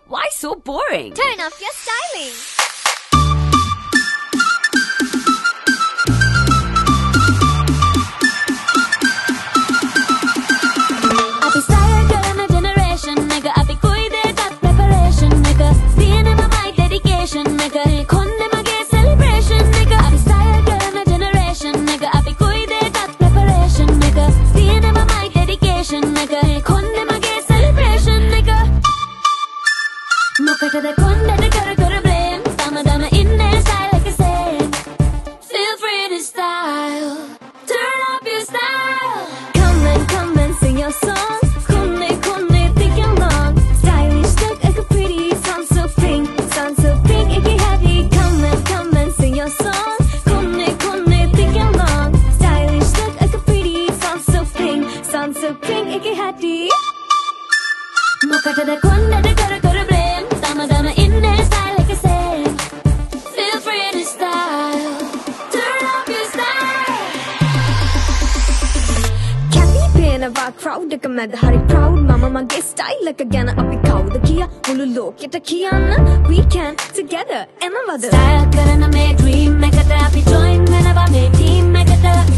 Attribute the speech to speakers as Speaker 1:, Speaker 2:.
Speaker 1: Why so boring?
Speaker 2: Turn off your styling.
Speaker 3: Api style karana generation, nigga. Api koi de that preparation, nigga. Being in my mind, dedication, nigga. Konde mage celebration, nigga. Api style karana generation, nigga. Api koi de that preparation, nigga. Being in my mind, dedication, nigga. Konde mage celebration, nigga. Mokata de konde de kara blame. Dama dama in their style like I said. Feel free to style. Turn up your style. Come and sing your song. Konde think I'm wrong. Stylish look like a pretty. Sound so pink, it get happy. Come and sing your song. Konde think I'm wrong. Stylish look like a pretty. Sound so pink, it get happy. Mokata de konde de kara blame. Dama in their style like I said. Feel free to style. Turn up your style. Kathy Payne var crowd ka med hari proud mama mage style like again up I cow the kia mullenlowe kita kiana we can together and my mother style karana me dream make a happy join whenever me team make a